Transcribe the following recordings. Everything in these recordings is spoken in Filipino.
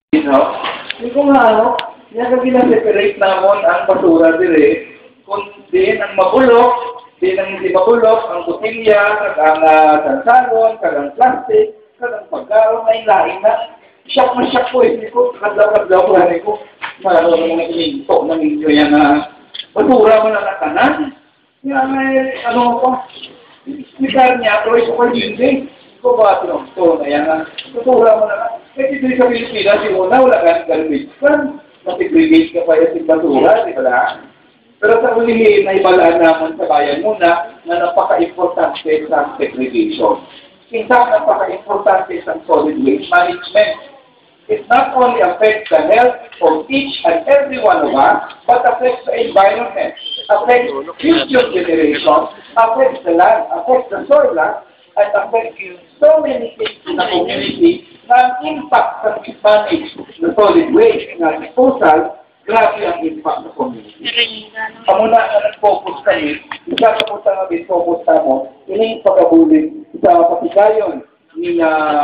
No? Hindi ko nga, niya ka gina-separate namon ang basura dire, kung diin ang mabulok, diin ang hindi mabulok, ang kutilya, ang sansalon, ang plastic, ang pagkaon, ay lain na. Shock na shock po, hindi ko, kadlaw-kadlaw ko, hindi ko, marano mga ininto ng inyo yan na basura mo na nakanan. Yan ay, ano ko, ispikar niya, pero ito ka hindi. Ko ba ito na yan na, basura mo na. Kasi dito sa Pilipinas, yung una, wala ka ng garbage pan. Mag-segregate ka pa yung basura, di ba? Pero sa ulihin, naibalaan naman sa bayan muna na napaka-importante sa segregation. In fact, napaka-importante sa solid waste management. It not only affects the health of each and every one of us, but affects the environment, affects future generations, affects the land, affects the soil land, and affects so many things in the community na impact sa manage na solid waste na disposal, grabe ang impact sa community. Amo na nag-focus kami, isa ka po sa focus mo, ini yung pagkabulig sa patigayon ni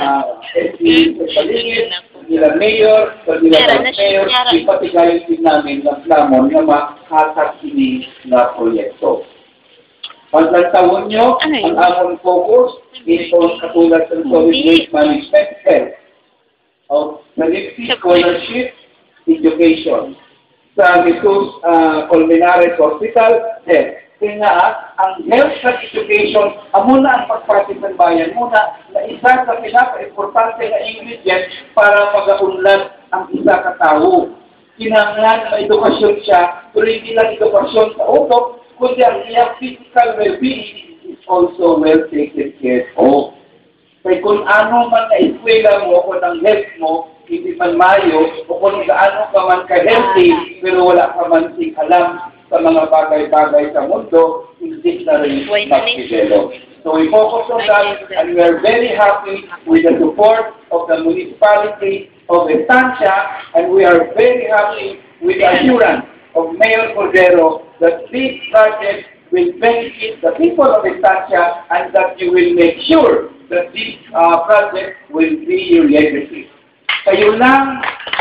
SP sa paligid, nila mayor, nila mayor, ipatigayon din namin ng Lamon na makahatag ini na proyekto. Paglantawan nyo, ang among focus ito katulad sa solid waste management health of Nalipsi Scholarship Education sa Jesus Colmenares Hospital health. Kaya nga, ang health and education, muna ang pagpapit ng bayan, muna na isa sa pinaka-importante na ingredient para mag-unlad ang isa katao. Kinanglan na edukasyon siya, pero hindi lang edukasyon sa utok, kundi ang iyang physical well-being is also well taken care of. Kaya kung ano man na eskwela mo, kung ang health mo, hindi man mayo, o kung gaano ka man ka-healthy, pero wala ka man sing alam sa mga bagay-bagay sa mundo, hindi na rin mag-develop. So we focus on that, and we are very happy with the support of the municipality of Estancia, and we are very happy with the assurance of Mayor Cordero that this project will benefit the people of Estancia and that you will make sure that this project will be your legacy. Kayo lang